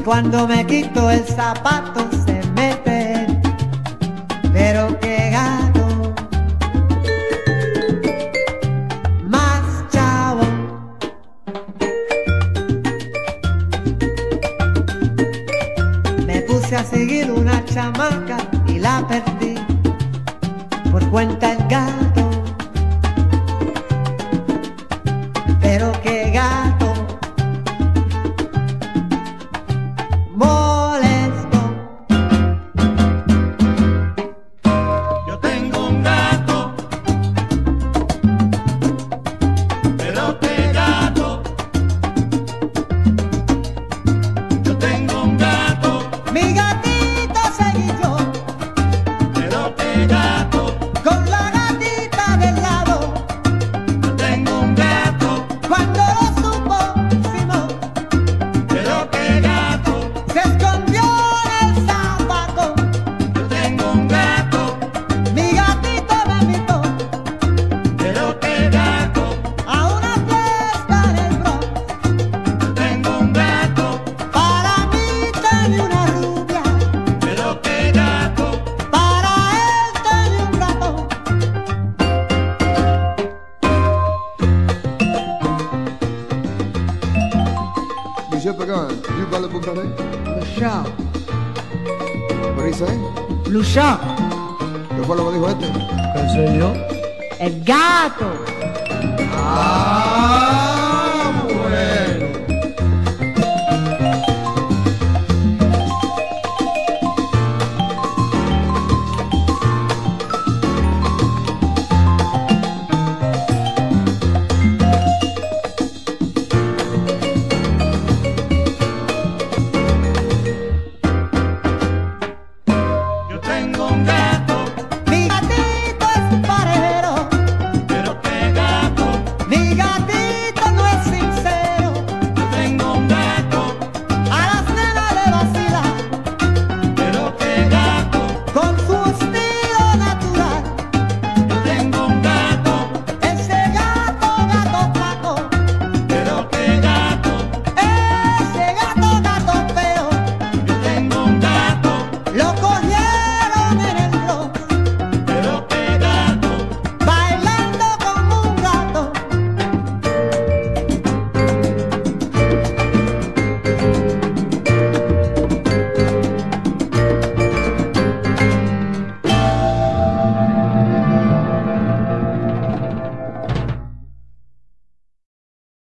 cuando me quito el zapato se mete, pero qué gato más chavo. Me puse a seguir una chamaca y la perdí por cuenta el gato, pero qué gato molesto. Yo tengo un gato, pero qué gato. Yo tengo un gato, Mi gatito seguí yo, pero qué gato. con la gatita del lado. Yo tengo un gato, Cuando lo supo Simón, pero qué gato. se escondió en el zapato. Yo tengo un gato, Mi gatito me invitó pero qué gato. a una fiesta en el Bronx. Yo tengo un gato, Para mí tenía una rubia, pero qué gato. para él tenía un ratón. Monsieur Pagan, you parle boucanais? Luchón, What he say? Luchón, ¿Qué fue lo que dijo este? ¿qué sé yo? El gato. ¡Ah!